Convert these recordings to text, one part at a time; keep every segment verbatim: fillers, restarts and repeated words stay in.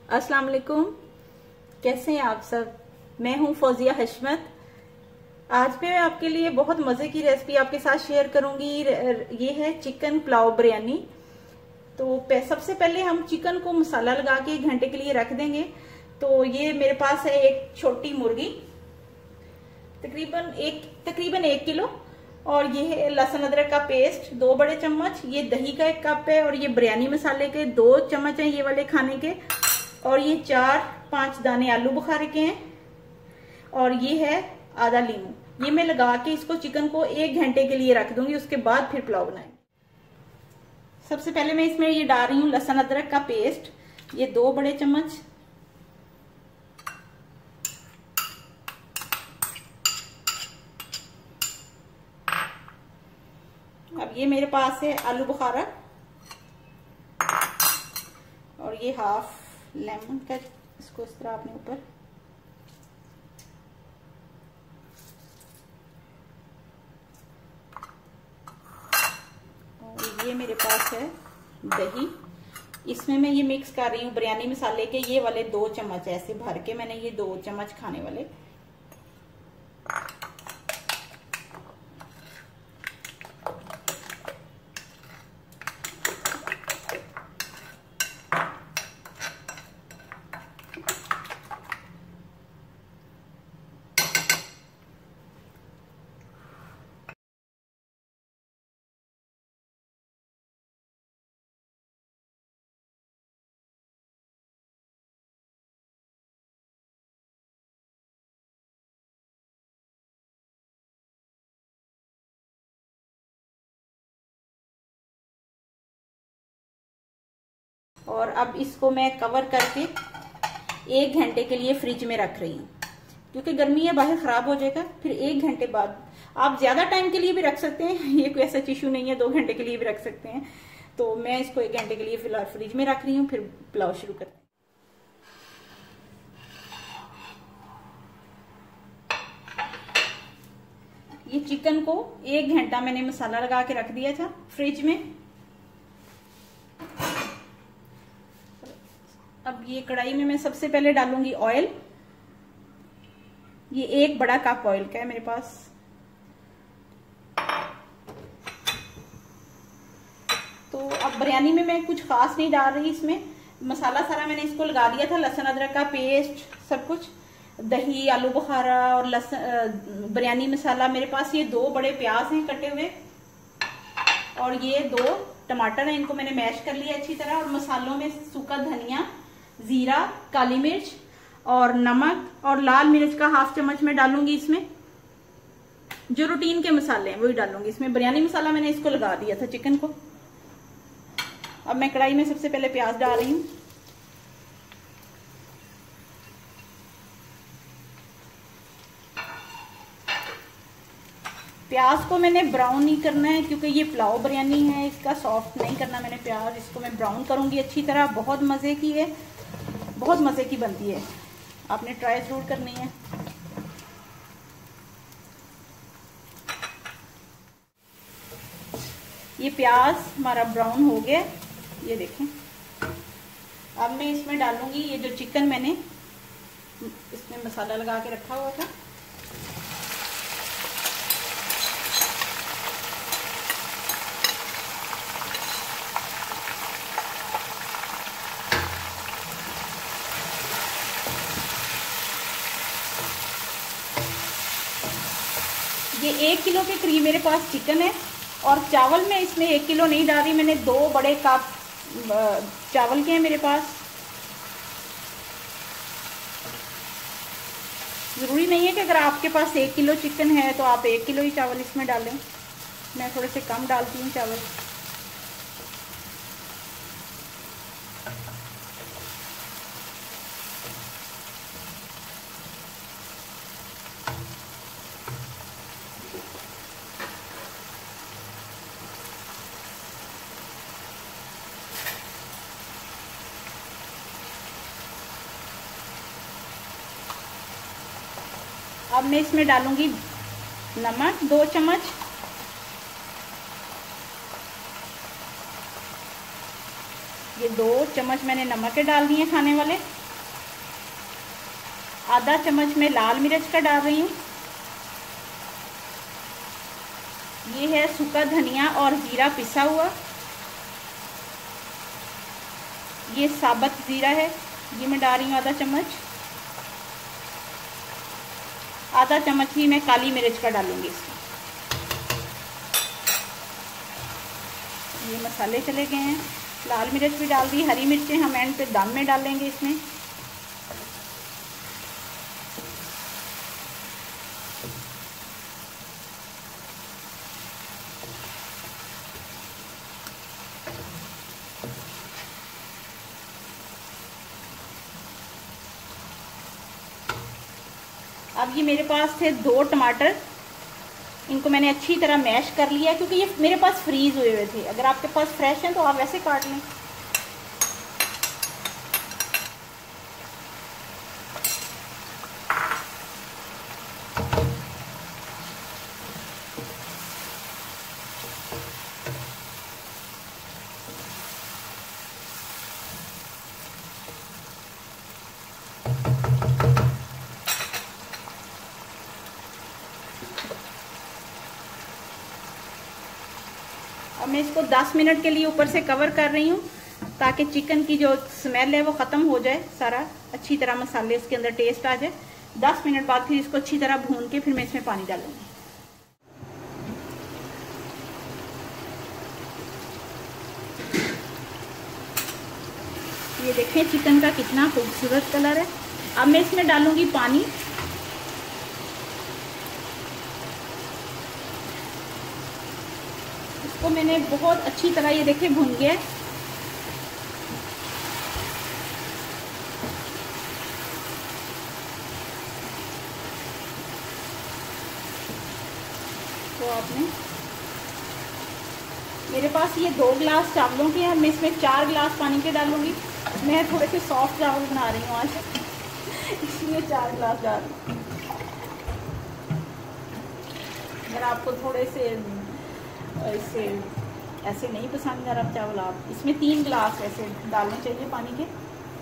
अस्सलाम वालेकुम, कैसे हैं आप सब। मैं हूं फौजिया हशमत। आज मैं आपके लिए बहुत मजे की रेसिपी आपके साथ शेयर करूंगी। ये है चिकन पुलाव बिरयानी। तो सबसे पहले हम चिकन को मसाला लगा के एक घंटे के लिए रख देंगे। तो ये मेरे पास है एक छोटी मुर्गी, तकरीबन एक तकरीबन एक किलो, और ये है लहसुन अदरक का पेस्ट दो बड़े चम्मच, ये दही का एक कप है, और ये बिरयानी मसाले के दो चम्मच हैं ये वाले खाने के, और ये चार पांच दाने आलू बुखारे के हैं, और ये है आधा लीमू। ये मैं लगा के इसको चिकन को एक घंटे के लिए रख दूंगी, उसके बाद फिर पुलाव बनाएंगे। सबसे पहले मैं इसमें ये डाल रही हूँ लहसुन अदरक का पेस्ट, ये दो बड़े चम्मच। अब ये मेरे पास है आलू बुखारा, और ये हाफ लेमन का, इसको इस तरह अपने ऊपर, और ये मेरे पास है दही। इसमें मैं ये मिक्स कर रही हूँ बिरयानी मसाले के ये वाले दो चम्मच, ऐसे भर के मैंने ये दो चम्मच खाने वाले। और अब इसको मैं कवर करके एक घंटे के लिए फ्रिज में रख रही हूँ, क्योंकि गर्मी है, बाहर खराब हो जाएगा। फिर एक घंटे बाद आप ज्यादा टाइम के लिए भी रख सकते हैं, ये कोई ऐसा इशू नहीं है, दो घंटे के लिए भी रख सकते हैं। तो मैं इसको एक घंटे के लिए फिलहाल फ्रिज में रख रही हूँ, फिर पुलाव शुरू करते हैं। ये चिकन को एक घंटा मैंने मसाला लगा के रख दिया था फ्रिज में। अब ये कढ़ाई में मैं सबसे पहले डालूंगी ऑयल। ये एक बड़ा कप ऑयल का है मेरे पास। तो अब बिरयानी में मैं कुछ खास नहीं डाल रही, इसमें मसाला सारा मैंने इसको लगा दिया था, लहसुन अदरक का पेस्ट, सब कुछ, दही, आलू बुखारा और लहसुन बिरयानी मसाला। मेरे पास ये दो बड़े प्याज हैं कटे हुए, और ये दो टमाटर हैं, इनको मैंने मैश कर लिया अच्छी तरह। और मसालों में सूखा धनिया, जीरा, काली मिर्च और नमक और लाल मिर्च का हाफ चम्मच में डालूंगी इसमें। जो रूटीन के मसाले हैं वही डालूंगी इसमें। बिरयानी मसाला मैंने इसको लगा दिया था चिकन को। अब मैं कढ़ाई में सबसे पहले प्याज डाल रही हूं। प्याज को मैंने ब्राउन नहीं करना है, क्योंकि ये पुलाव बिरयानी है, इसका सॉफ्ट नहीं करना मैंने प्याज। इसको मैं ब्राउन करूंगी अच्छी तरह। बहुत मजे की है, बहुत मजे की बनती है, आपने ट्राई जरूर करनी है। ये प्याज हमारा ब्राउन हो गया, ये देखें। अब मैं इसमें डालूंगी ये जो चिकन मैंने इसमें मसाला लगा के रखा हुआ था। ये एक किलो के करीब मेरे पास चिकन है, और चावल में इसमें एक किलो नहीं डाल रही, मैंने दो बड़े कप चावल के हैं मेरे पास। जरूरी नहीं है कि अगर आपके पास एक किलो चिकन है तो आप एक किलो ही चावल इसमें डालें। मैं थोड़े से कम डालती हूँ चावल। अब मैं इसमें डालूंगी नमक दो चम्मच, ये दो चम्मच मैंने नमक के डाल दिए खाने वाले। आधा चम्मच मैं लाल मिर्च का डाल रही हूँ। ये है सूखा धनिया और जीरा पिसा हुआ। ये साबुत जीरा है, ये मैं डाल रही हूँ आधा चम्मच। आधा चम्मच ही मैं काली मिर्च का डालूंगी इसमें। ये मसाले चले गए हैं। लाल मिर्च भी डाल दी, हरी मिर्चें हम एंड पे दम में डालेंगे इसमें। अब ये मेरे पास थे दो टमाटर, इनको मैंने अच्छी तरह मैश कर लिया क्योंकि ये मेरे पास फ्रीज हुए हुए थे। अगर आपके पास फ्रेश हैं तो आप वैसे काट लें। अब मैं इसको दस मिनट के लिए ऊपर से कवर कर रही हूँ ताकि चिकन की जो स्मेल है वो ख़त्म हो जाए, सारा अच्छी तरह मसाले इसके अंदर टेस्ट आ जाए। दस मिनट बाद फिर इसको अच्छी तरह भून के फिर मैं इसमें पानी डालूंगी। ये देखें चिकन का कितना खूबसूरत कलर है। अब मैं इसमें डालूंगी पानी। इसको मैंने बहुत अच्छी तरह ये देखे भून गया। तो आपने मेरे पास ये दो गिलास चावलों के हैं, मैं इसमें चार गिलास पानी के डालूंगी। मैं थोड़े से सॉफ्ट चावल बना रही हूँ आज, इसलिए चार गिलास डाल रही हूँ। अगर आपको थोड़े से इससे ऐसे नहीं पसंद गरम चावल, आप इसमें तीन गिलास ऐसे डालने चाहिए पानी के,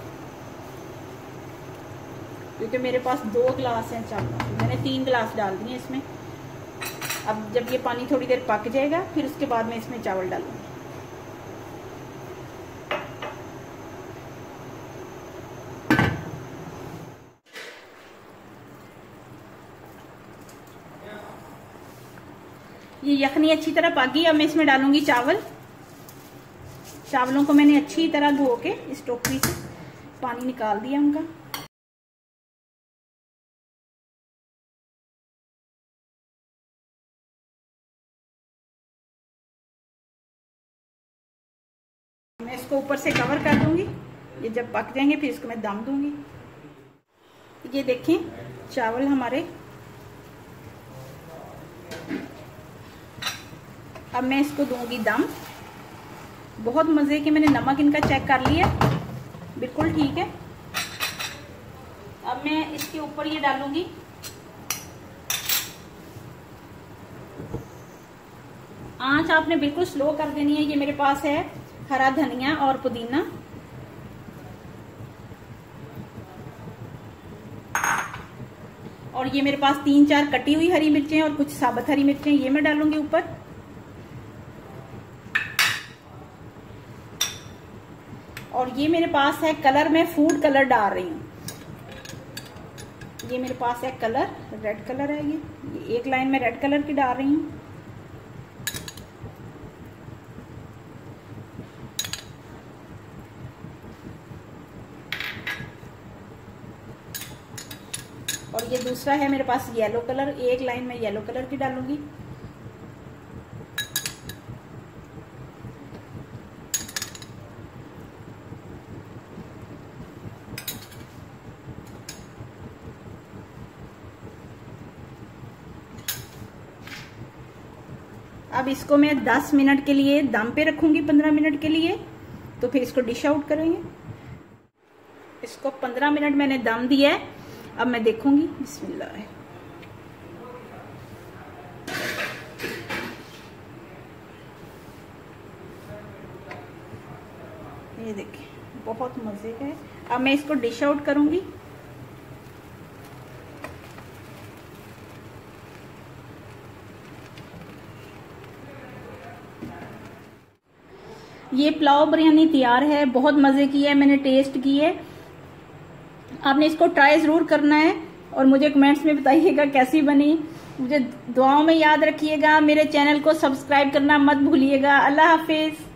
क्योंकि मेरे पास दो गिलास हैं चावल, मैंने तीन गिलास डाल दिए इसमें। अब जब ये पानी थोड़ी देर पक जाएगा फिर उसके बाद मैं इसमें चावल डालूंगी। ये यखनी अच्छी तरह पक गई। अब मैं इसमें डालूंगी चावल। चावलों को मैंने अच्छी तरह धो के इस टोकरी से पानी निकाल दिया उनका। मैं इसको ऊपर से कवर कर दूंगी। ये जब पक जाएंगे फिर इसको मैं दम दूंगी। ये देखें चावल हमारे। अब मैं इसको दूंगी दम। बहुत मजे के, मैंने नमक इनका चेक कर लिया, बिल्कुल ठीक है। अब मैं इसके ऊपर ये डालूंगी आंच आपने बिल्कुल स्लो कर देनी है। ये मेरे पास है हरा धनिया और पुदीना। और ये मेरे पास तीन चार कटी हुई हरी मिर्चें और कुछ साबुत हरी मिर्चें, ये मैं डालूंगी ऊपर। और ये मेरे पास है कलर, मैं फूड कलर डाल रही हूँ। ये मेरे पास है कलर, रेड कलर है ये, ये एक लाइन में रेड कलर की डाल रही हूँ। और ये दूसरा है मेरे पास येलो कलर, एक लाइन में येलो कलर की डालूंगी। अब इसको मैं दस मिनट के लिए दम पे रखूंगी, पंद्रह मिनट के लिए, तो फिर इसको डिश आउट करेंगे। इसको पंद्रह मिनट मैंने दम दिया है। अब मैं देखूंगी। बिस्मिल्लाह। ये देखिए बहुत मजे का है। अब मैं इसको डिश आउट करूंगी। ये पुलाव बिरयानी तैयार है, बहुत मजे की है, मैंने टेस्ट की है। आपने इसको ट्राई जरूर करना है और मुझे कमेंट्स में बताइएगा कैसी बनी। मुझे दुआओं में याद रखिएगा, मेरे चैनल को सब्सक्राइब करना मत भूलिएगा। अल्लाह हाफिज।